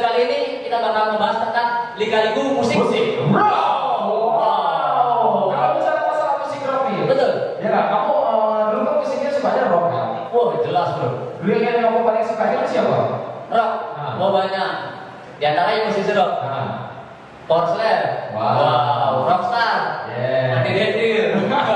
kali ini kita bakal membahas tentang liga-liga musik. Wow. Kalau bicara masalah musik rock nih. Betul. Ya nggak? Kamu dulu kan musiknya sukanya rock kan? Wah, jelas bro. Dulu yang kamu paling suka itu siapa? Rock. Mau banyak. Di antaranya musisi rock. Porcelain. Wow. Rockstar. Yeah. Andy Dendrir.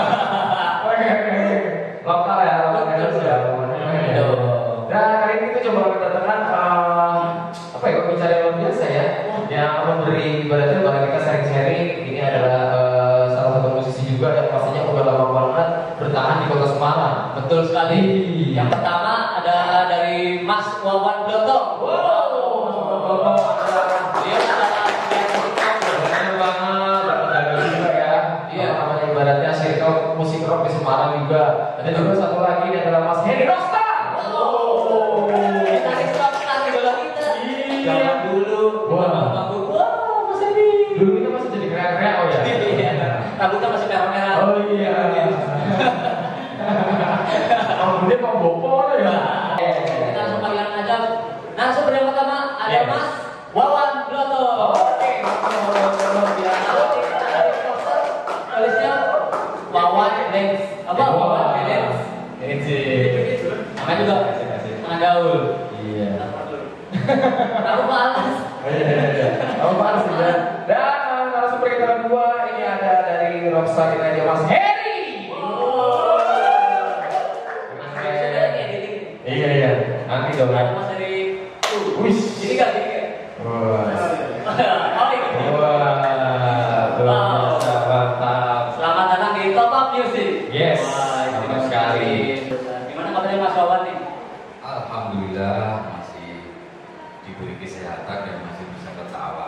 Lokal ya, lokal ya. Dan kali ini kita coba kedatangan apa ya, pembicara yang luar biasa ya, yang memberi ibaratnya kepada kita sharing-sharing. Ini adalah salah satu musisi juga yang pastinya udah lama banget bertahan di kota Semarang. Betul sekali. Yang pertama ada dari Mas Wawan Blotong. Wow. Dia adalah Keren banget, dapat dagang juga ya. Iya, namanya ibaratnya circle musik rock di Semarang juga. Dan juga satu lagi ini adalah Mas Henry Rockstar. gitaris rockstar di bola kita. Zaman dulu. Wah. Wah, Mas Henry. Dulu kita masih jadi keren-keren oh ya. Iya. Rambutnya masih merah-merah. Oh iya. Rambutnya mau bopor ya. Kita langsung panggilan aja. Narasumber yang pertama ada Mas Wawan Blotong. Tulisnya Wawan Lens. Apa Wawan Lens? Namanya juga tengah gaul. Iya. Tahu panas. Kamu panas ya. Dan narasumber kita kedua ini ada dari Rockstar ini aja Mas Heri. Iya. Nanti dong. Mas dari Wih. ini kan ini. Wah. Oh ini. Wah. Wow. Mantap. Selamat datang di Top Up Music. Yes. Wah, Mantap sekali. Gimana kabarnya Mas Wawan nih? Alhamdulillah masih diberi kesehatan dan masih bisa ketawa.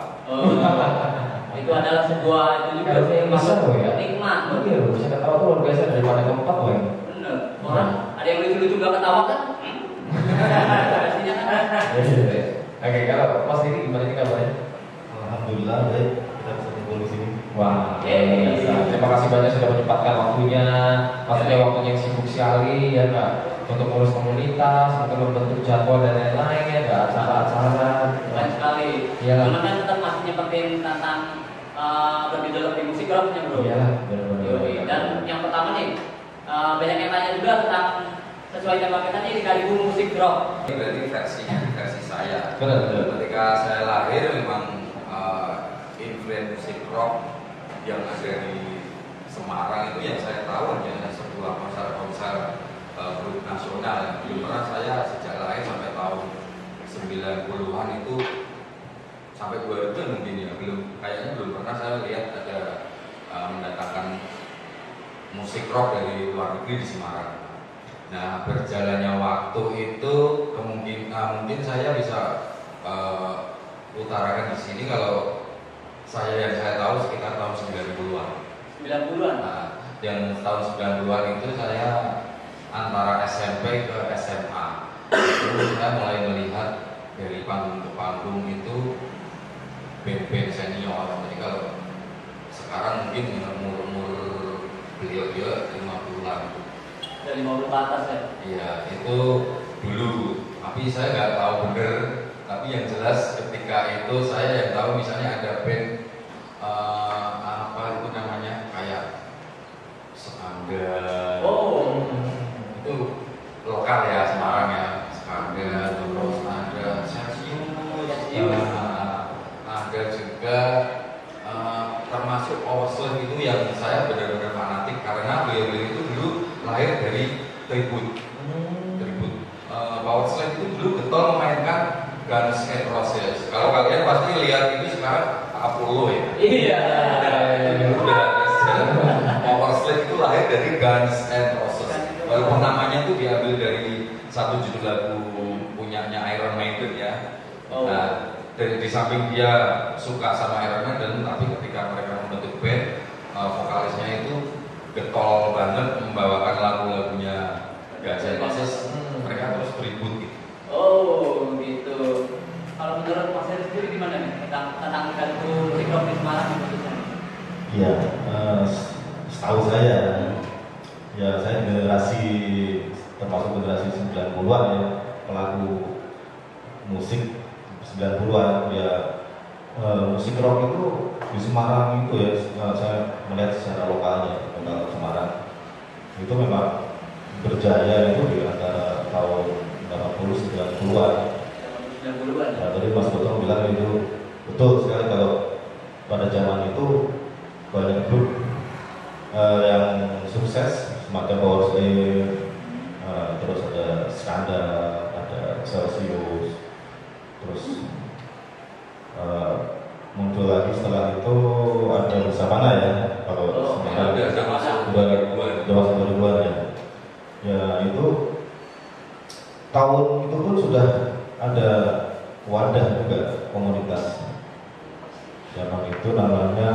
Itu adalah sebuah itu juga Yang bisa loh ya. nikmat. Oh iya, bisa ketawa tuh luar biasa daripada keempat loh. Bener. Orang ada yang lucu-lucu gak ketawa kan? Pastinya kan. Oke, kalau Mas ini gimana nih kabarnya? Alhamdulillah baik, kita bisa kumpul di sini. Wah, biasa. Terima kasih banyak sudah menyempatkan waktunya. Maksudnya waktunya yang sibuk sekali ya nggak? Untuk ngurus komunitas, untuk membentuk jadwal dan lain-lain ya nggak? Acara-acara. Keren sekali. Iya. Cuman kan tetap masih nyempetin tentang bergejolak di musik rocknya bro. Iya, benar-benar. Yoi. Dan yang pertama nih banyak yang tanya juga tentang sesuai tema kita nih liga-liga musik rock. Ini berarti versi saya. Benar. Ketika saya lahir memang influence musik rock yang ada di Semarang itu yang saya tahu hanya sebuah konser-konser grup nasional. Belum pernah saya sejak lahir sampai tahun 90-an itu sampai 2000 mungkin ya kayaknya belum pernah saya lihat ada mendatangkan musik rock dari luar negeri di Semarang. Nah, berjalannya waktu itu mungkin saya bisa utarakan di sini kalau yang saya tahu sekitar tahun 90-an. 90-an. Nah, yang tahun 90-an itu saya antara SMP ke SMA. Itu saya mulai melihat dari panggung ke panggung itu band-band senior. Jadi kalau sekarang mungkin umur beliau 50-an. Dari 50 ke atas ya. Iya, itu dulu. Tapi saya nggak tahu bener. Tapi yang jelas ketika itu saya yang tahu misalnya ada band apa itu namanya kayak Skandal. Oh. Itu lokal ya Semarang ya. Skandal terus ada Celsius. Ada juga termasuk Orsel itu yang saya benar-benar fanatik karena beliau-beliau itu dulu lahir dari tribut. Power Slave itu dulu getol memainkan Guns N' Roses. Kalau kalian pasti lihat ini sekarang Apollo ya. Iya. Power Slave itu lahir dari Guns N' Roses. Walaupun namanya itu diambil dari satu judul lagu punyanya Iron Maiden ya. Nah, di samping dia suka sama Iron Maiden, tapi ketika mereka membentuk band, vokalisnya itu getol banget membawakan lagu-lagunya Guns N' Roses. Mereka terus beribut gitu. Oh gitu. Kalau menurut Mas Heri sendiri gimana nih tentang lagu musik rock di Semarang khususnya? Iya, setahu saya, ya saya generasi termasuk generasi 90-an ya, pelaku musik 90-an ya. Musik rock itu di Semarang itu ya, saya melihat secara lokalnya, lokal Semarang itu memang berjaya itu di antara tahun 80-90-an. 90-an. Nah, tadi Mas Gotong bilang itu betul sekali, kalau pada zaman itu banyak grup yang sukses semacam Power Slave, terus ada Skandal, ada Celsius, terus muncul lagi setelah itu ada Bersama ya, kalau sebenarnya udah masuk 2000-an ya. Ya itu tahun itu pun sudah ada wadah juga komunitas. Zaman itu namanya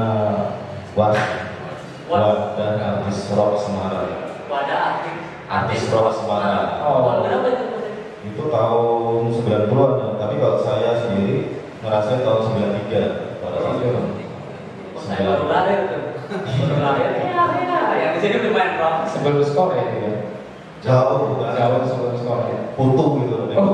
Wadah Artis Rock Semarang. Wadah Artis Rock Semarang. Oh, berapa itu? Itu tahun 90-an ya. Tapi kalau saya sendiri ngerasain tahun 93 pada saat itu. Saya baru lahir tuh. Baru lahir. Ya. Yang di sini udah main rock. Sebelum skor ya itu ya. Jauh bukan. Jauh sebelum skor ya. Putu gitu. Oh.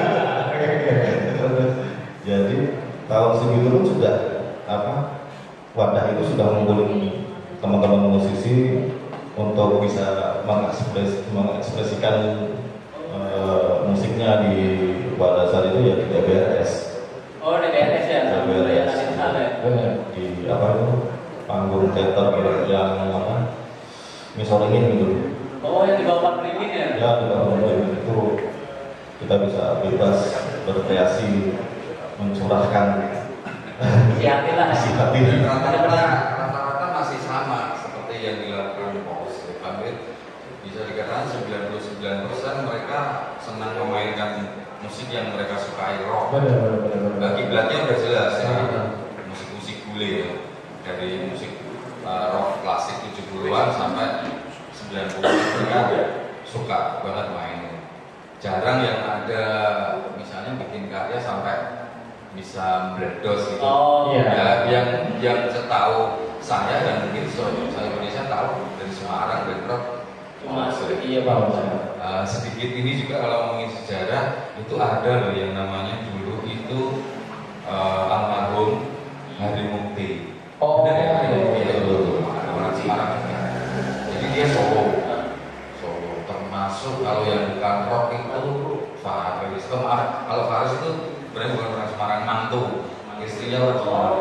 Jadi tahun segitu pun sudah wadah itu sudah mengumpulkan teman-teman musisi untuk bisa mengekspresikan musiknya di pada saat itu ya di DBRS. Oh, DBRS ya. DBRS. Di itu panggung teater gitu, yang misoringin gitu. Oh, yang di bawah Beringin ya? Ya, di bawah Beringin itu kita bisa bebas berkreasi, mencurahkan isi hati lah. Isi hati. Rata-rata masih sama seperti yang dilakukan Paus. Hampir bisa dikatakan 99% mereka senang memainkan musik yang mereka sukai, rock. Benar. Kiblatnya udah jelas ya. Musik-musik bule ya. Dari musik rock klasik 70-an sampai 90-an mereka suka banget main. Jarang yang ada misalnya bikin karya sampai bisa meledos gitu. Oh, ya, yang setahu saya dan mungkin saya Indonesia tahu dari Semarang, dari rock. Cuma iya Pak. Sedikit ini juga kalau ngomongin sejarah itu ada loh yang namanya dulu itu almarhum Hari Mukti. Oh, benar ya? Hari Mukti iya. itu orang Semarang. Jadi dia Solo, termasuk kalau yang bukan rock itu Faris. Kalau Faris itu sebenarnya bukan orang Semarang, mantu, istrinya orang Semarang.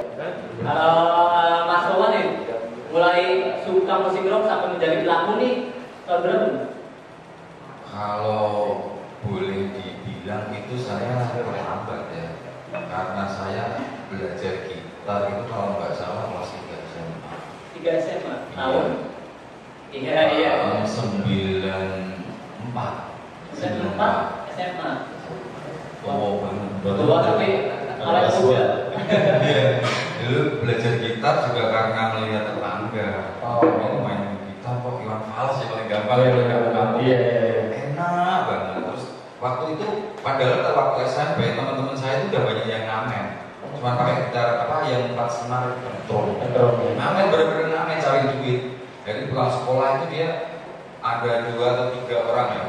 Mas Wawan nih, mulai suka musik rock sampai menjadi pelaku nih tahun berapa? Kalau boleh dibilang itu saya terlambat ya, karena saya belajar gitar itu kalau nggak salah kelas 3 SMA. 3 SMA tahun? Iya. 94 SMA. Oh, Tua tapi awalnya muda. Iya, dulu belajar gitar juga karena melihat tetangga. Ini main gitar kok Iwan Fals ya paling gampang. Iya. Enak banget. Terus waktu itu, padahal waktu SMP teman-teman saya itu udah banyak yang ngamen. Cuma pakai gitar yang 4 senar kontrol. Ngamen bener-bener ngamen cari duit. Jadi pulang sekolah itu dia ada 2 atau 3 orang ya.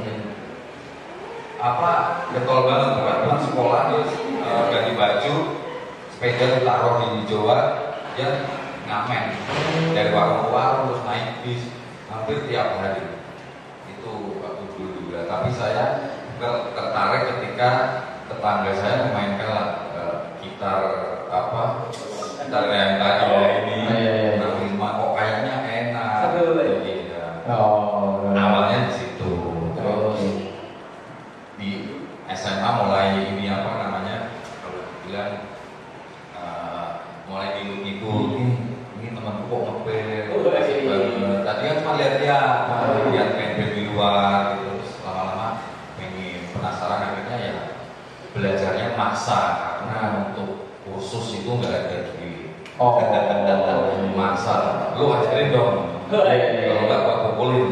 Getol banget kan, pulang sekolah dia ganti baju, sepeda ditaruh di Jawa, dia ngamen dari warung ke warung terus naik bis hampir tiap hari. Itu waktu dulu. Tapi saya tertarik ketika tetangga saya memainkan gitar gitar yang tadi ini, kok kayaknya enak. Awalnya di situ. Terus di SMA mulai kalau bilang mulai ngikut ini temanku kok ngeband banget. Tadi kan cuma lihat band-band di luar gitu, terus lama-lama pengen penasaran, akhirnya ya belajarnya maksa karena untuk kursus itu nggak ada duit. Maksa, lu ajarin dong. Kalau nggak gua pukulin.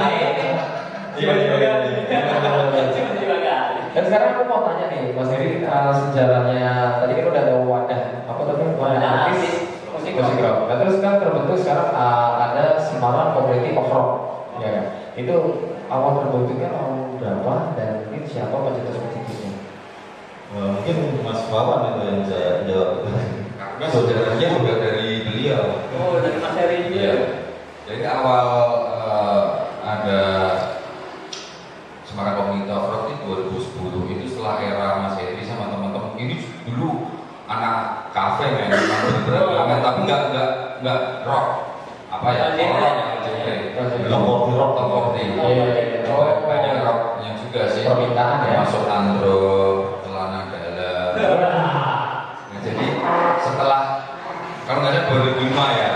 Dan sekarang aku mau tanya nih, Mas Heri, sejarahnya tadi kan udah ada wadah artis musik rock. Nah, terus kan terbentuk sekarang ada Semarang Community of Rock, ya kan? Itu awal terbentuknya tahun berapa dan mungkin siapa pencetus musiknya? Mungkin Mas Wawan itu yang saya jawab. Karena saudaranya juga dari beliau. Oh, dari Mas Heri juga. Iya. Jadi awal ada Semarang Community of Rock itu 2010 itu setelah era Mas Heri sama teman-teman. Ini dulu anak kafe men, bener-bener tapi nggak rock. Apa ya? Rock. Banyak rocknya juga sih. Permintaan ya. Masuk Andro, celana dalam. Nah, jadi setelah kalau nggak ada 2005 ya,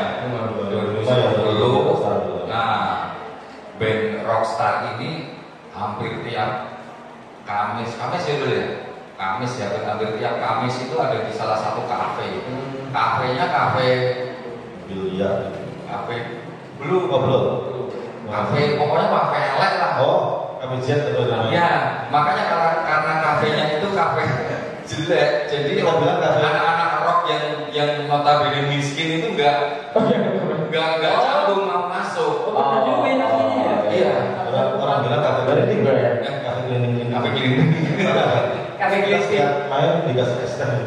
2010. Nah, band Rockstar ini hampir tiap Kamis ya dulu ya. Kamis ya, hampir tiap Kamis itu ada di salah satu kafe. Kafenya kafe biliar. Kafe belum. Kafe Pokoknya kafe elek lah. Kafe jet itu namanya. Ya, makanya karena kafenya itu kafe jelek, jadi Kita bilang kafe. anak-anak rock yang notabene miskin itu nggak canggung mau masuk. Juga namanya ya. Iya. Orang bilang kafe cleaning ya. Kafe cleaning. Kafe cleaning. Kafe cleaning. Main dikasih es teh.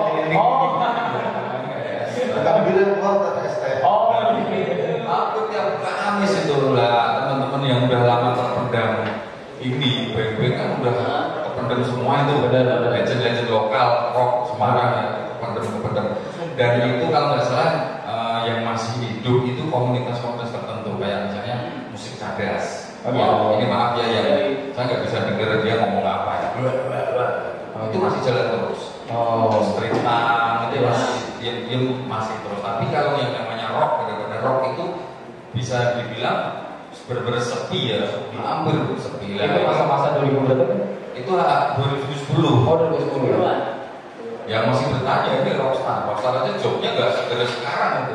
Kami bilang kafe es teh. Aku tiap Kamis itu lah teman-teman yang udah lama terpendam ini band-band kan udah kependam semua itu legend-legend lokal rock Semarang ya kependam dan itu kalau nggak salah yang masih hidup itu komunitas-komunitas tertentu kayak misalnya musik cadas. Ini maaf ya yang saya nggak bisa dengar dia ngomong apa ya. Itu masih jalan terus. Street punk itu masih terus. Tapi kalau yang namanya rock, benar-benar rock itu bisa dibilang benar-benar sepi ya, hampir sepi lah. Itu masa-masa 2000 berapa kan? Itu 2010. 2010. Ya masih bertanya ini Rockstar aja jobnya nggak segera sekarang itu.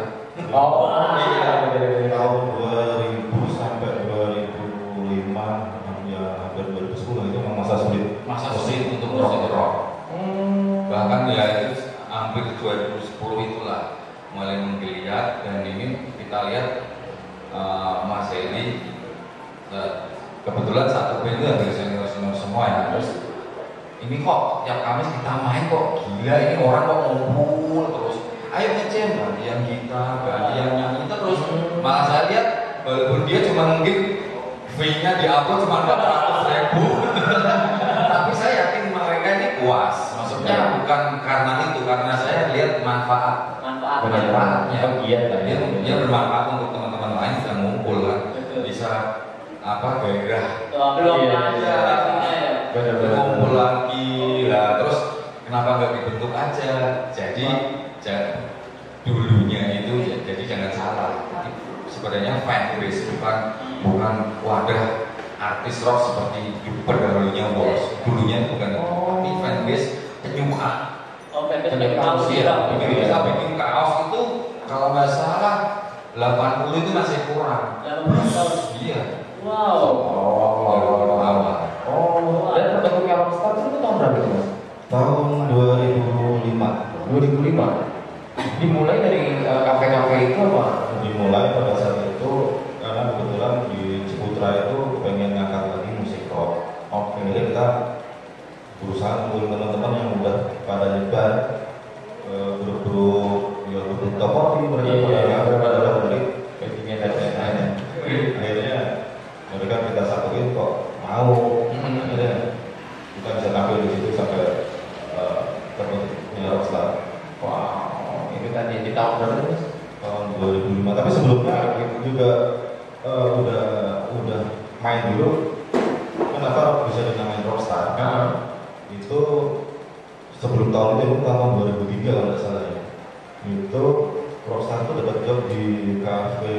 Tahun 2000 sampai 2005 ya hampir 2010 itu memang masa sulit Untuk musik rock. Bahkan ya itu hampir 2010 itulah mulai menggeliat dan ini kita lihat Mas Heri kebetulan satu band itu hampir senior semua ya. Terus ini kok tiap Kamis kita main kok gila ini orang kok ngumpul terus ayo ngecem ganti yang gitar ganti yang nyanyi terus malah saya lihat walaupun dia cuma mungkin fee-nya di upload cuma 400.000 tapi saya yakin mereka ini puas maksudnya bukan karena itu karena saya lihat manfaatnya dia bermanfaat untuk teman-teman lain bisa ngumpul kan bisa gairah Belum ada kumpul lagi lah terus kenapa nggak dibentuk aja jadi dulunya itu jadi jangan salah sebenarnya fanbase bukan wadah artis rock seperti pendahulunya bos dulunya bukan tapi fanbase penyuka kaos ya bisa bikin kaos itu kalau nggak salah 80 itu masih kurang 18 tahun. iya Dan terbentuknya Rockstar itu tahun berapa itu mas? Tahun 2005. 2005. Dimulai dari kafe-kafe itu apa? Dimulai pada saat itu karena kebetulan di Ciputra itu pengen ngangkat lagi musik rock. Jadi kita berusaha ngumpulin teman-teman yang udah pada nyebar grup-grup topori mereka pada beli akhirnya mereka kita satuin kok mau akhirnya kita bisa tampil di situ sampai terbentuknya Rockstar. Wow, itu tadi di tahun berapa mas? Tahun 2005. Tapi sebelumnya itu juga udah main dulu. Kenapa bisa dinamain Rockstar? Itu sebelum tahun itu tahun 2003 kalau nggak salah ya. Itu Rockstar itu dapat job di kafe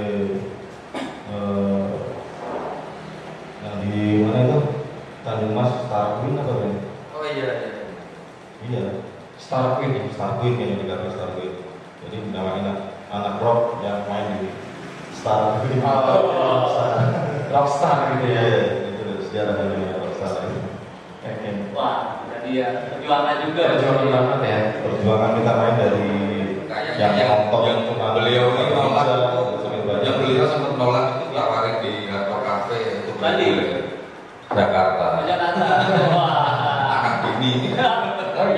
yang di mana itu? Tanjung Mas Star Queen apa kan? oh iya Iya. Star Queen yang di kafe Star Queen. Jadi dinamain anak rock yang main di Star Queen. Rockstar gitu ya. Iya, itu sejarah dari Rockstar itu. Wah, jadi ya perjuangan juga. Perjuangan banget ya. Perjuangan kita main dari yang beliau ini nolak yang yang beliau sempat nolak itu tawarin di Hardcore Cafe itu Bali. Jakarta Jakarta. Wah. anak ini Oh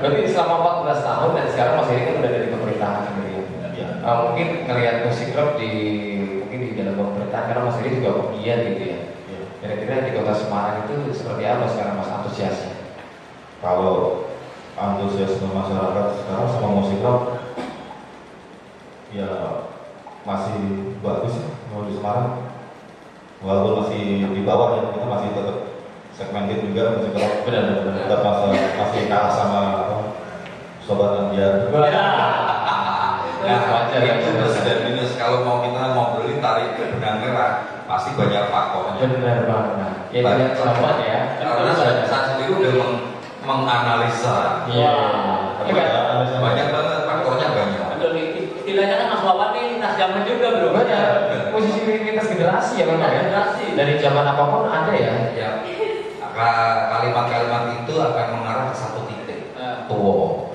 Berarti selama 14 tahun dan sekarang Mas Heri kan udah dari pemerintahan sendiri. Ya. Mungkin ngelihat musik rock mungkin di dalam pemerintahan karena Mas Heri juga pegiat gitu ya. Ya. Kira-kira di Kota Semarang itu seperti apa sekarang Mas antusiasnya? Kalau antusiasme masyarakat sekarang sama musik rock ya masih bagus ya kalau di Semarang, walaupun masih di bawah ya, kita masih tetap segmented juga musik rock, Benar. tetap masih kalah sama Sobat Andiar. Nah, wajar ya. itu plus dan minus. Kalau kita ngobrolin tarik ke benang merah, pasti banyak faktornya. Benar banget. Ya banyak sama ya. Karena saya sendiri udah menganalisa. Iya. Banyak banget faktornya banyak. Betul, istilahnya kan Mas Wawan nih lintas zaman juga bro. Banyak. Posisi lintas generasi ya memang ya. Generasi. Dari zaman apapun ada ya. Ya, kalimat-kalimat itu akan mengarah ke satu titik. Tua.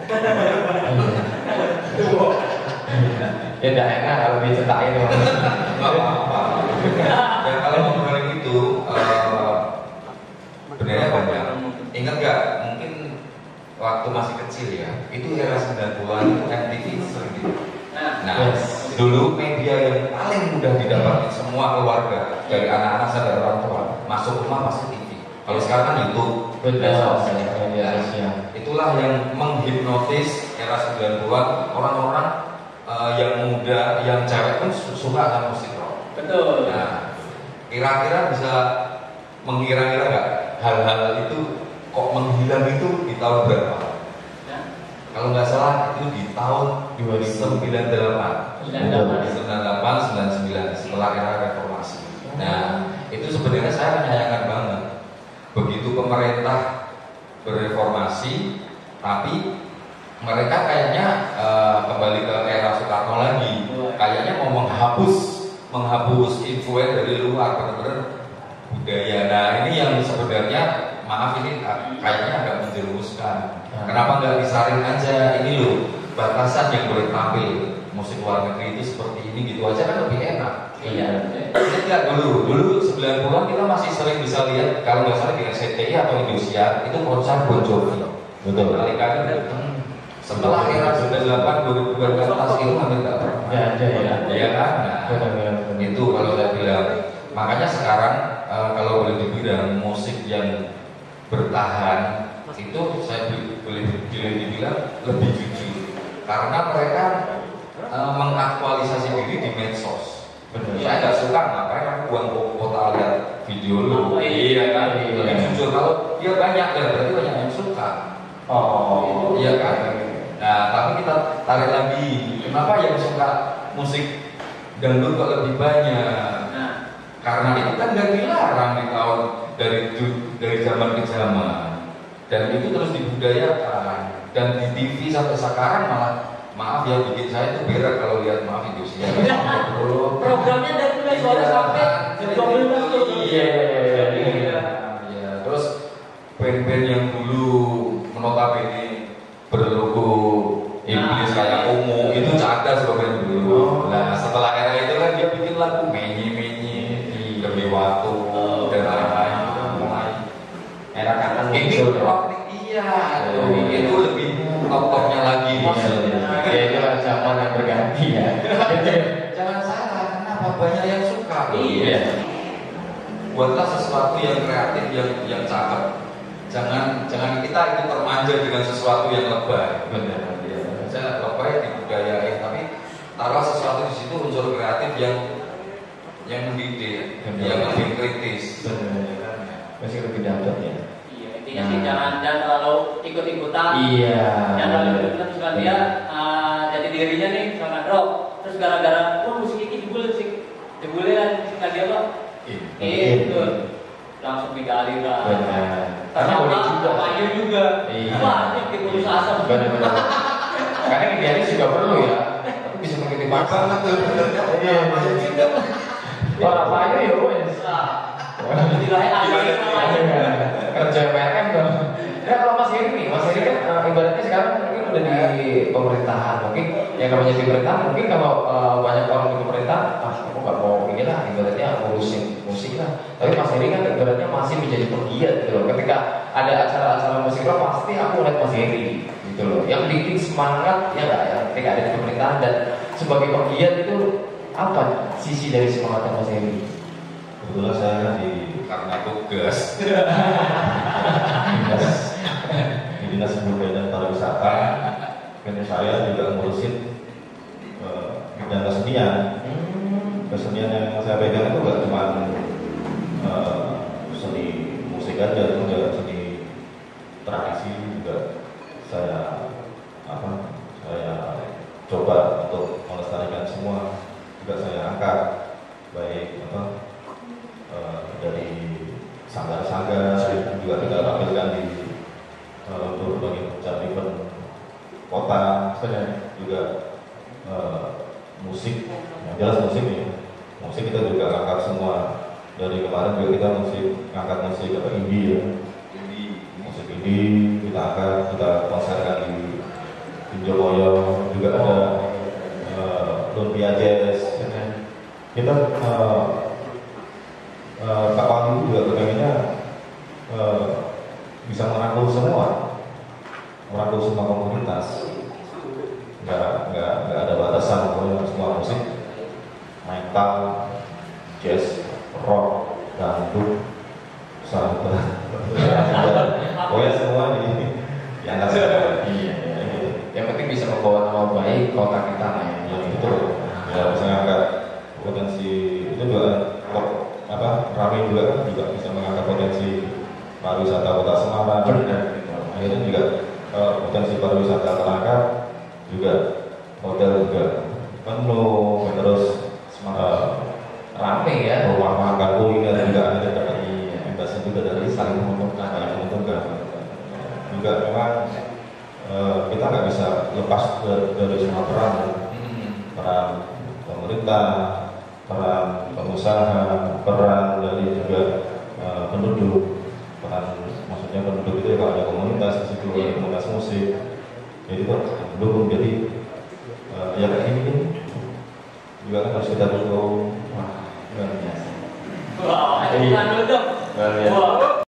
Ya udah enak kalau diceritain ya. Nggak apa-apa. Dan kalau ngobrolin itu, sebenarnya banyak. Ingat nggak? Mungkin waktu masih kecil ya, itu era 90-an itu MTV sering gitu. Nah, Yes. dulu media yang paling mudah didapati semua keluarga, dari anak-anak sampai orang tua, masuk rumah pasti TV. Kalau sekarang kan YouTube, Betul. Ya, itulah yang menghipnotis era 90-an orang-orang yang muda, yang cewek pun suka sama musik rock. Betul. Nah, kira-kira bisa mengira-kira nggak hal-hal itu kok menghilang itu di tahun berapa? Ya. Kalau nggak salah itu di tahun 98. 98, 99 setelah era reformasi. Nah, itu sebenarnya saya menyayangkan banget. Begitu pemerintah berreformasi, tapi mereka kayaknya kembali ke era Soekarno lagi. Kayaknya mau menghapus influence dari luar, benar-benar budaya. Nah, ini yang sebenarnya maaf ini kayaknya agak menjerumuskan. Kenapa nggak disaring aja ini loh batasan yang boleh tampil musik luar negeri itu seperti ini gitu aja kan lebih enak. Iya. Ingat dulu 90-an kita masih sering bisa lihat kalau nggak salah di RCTI atau Indosiar itu konser Bon Jovi. Betul. Kali-kali datang. Setelah era 98 2000 ke atas itu hampir nggak pernah. Ya, ya. Iya kan? Nah, itu kalau saya bilang. Makanya sekarang kalau boleh dibilang musik yang bertahan itu saya boleh dibilang lebih jujur karena mereka mengaktualisasi diri di medsos. Saya nggak suka ngapain aku buang kuota lihat video lu. Iya kan? Lebih jujur kalau dia banyak dan berarti banyak yang suka. Oh, iya kan? Nah, tapi kita tarik lagi. Kenapa yang suka musik dangdut kok lebih banyak? Karena itu kan nggak dilarang di tahun dari zaman ke zaman dan itu terus dibudayakan dan di TV sampai sekarang maaf ya bikin saya tuh berat kalau lihat maaf Indosiar. Programnya dari mulai sore sampai jam 12 tuh. Iya. Terus band-band yang dulu notabene berlogo Inggris kayak Ungu itu cadas loh band dulu. Nah setelah era itu kan dia bikin lagu demi waktu dan lain-lain mulai era kanan ini rock iya itu lebih top-topnya lagi ya itu zaman yang berganti ya. jangan salah kenapa banyak yang suka Iya. buatlah sesuatu yang kreatif yang cakep jangan kita itu termanja dengan sesuatu yang lebay Benar. saya lebay dibudayain tapi taruh sesuatu di situ unsur kreatif yang mendidik, yang lebih kritis. Masih lebih dapat ya. Iya, intinya sih jangan terlalu ikut-ikutan. Iya. Jangan terlalu ikut-ikutan misalkan dia jadi dirinya nih misalkan rock, terus gara-gara musik ini jebule kan misalkan dia apa? Itu langsung pindah aliran. Benar. Karena boleh juga. Ayu juga. Iya. Banyak di putus asa. Benar. Karena idealis juga perlu ya. Tapi bisa mengikuti pasar. Iya. Orang Ayu ya wes. Istilahnya Kerja PRM dong. Ya kalau Mas Heri nih, Mas Heri kan ibaratnya sekarang mungkin udah di pemerintahan, mungkin yang namanya di pemerintahan, mungkin kalau banyak orang di pemerintahan, aku nggak mau inilah, ibaratnya ngurusin musik lah. Tapi Mas Heri kan ibaratnya masih menjadi pegiat gitu loh. Ketika ada acara-acara musik rock pasti aku lihat Mas Heri. gitu loh. Yang bikin semangat ya nggak ya ketika ada di pemerintahan dan sebagai penggiat itu apa sisi dari semangatnya Mas Heri? Kebetulan saya di Karena tugas. Dinas Kebudayaan dan Pariwisata, dan saya juga ngurusin bidang kesenian. Kesenian yang saya pegang itu gak cuma seni musik aja, juga seni tradisi juga saya coba untuk melestarikan semua, juga saya angkat baik dari sanggar-sanggar juga kita tampilkan di untuk berbagai macam event kota, juga musik, yang jelas musik nih. Musik kita juga angkat semua. Dari kemarin juga kita angkat musik indie ya. Musik indie kita angkat, kita konserkan di Jomoyo, juga ada Lumpia Jazz. Kita Pak Wali juga pengennya bisa merangkul semua komunitas, nggak ada batasan, pokoknya semua musik, metal, jazz, rock, dangdut, samba, pokoknya semua diangkat. Iya. Yang penting bisa membawa nama baik kota kita lah ya. Ya itu ya, bisa ngangkat potensi itu juga ramai juga kan, juga bisa mengangkat potensi pariwisata kota Semarang. Akhirnya juga potensi pariwisata terangkat, juga hotel juga penuh, terus rame ya. rumah makan kuliner juga ada dari imbasnya juga dari saling menguntungkan. Juga memang kita nggak bisa lepas dari semua peran pemerintah, peran pengusaha, peran dari juga penduduk. Maksudnya penduduk itu kalau ada komunitas di situ, ada komunitas musik, jadi itu pendukung. Jadi ya kayak ini juga kan harus kita dukung. Wah, luar biasa. Wah, bukan duduk. Luar biasa.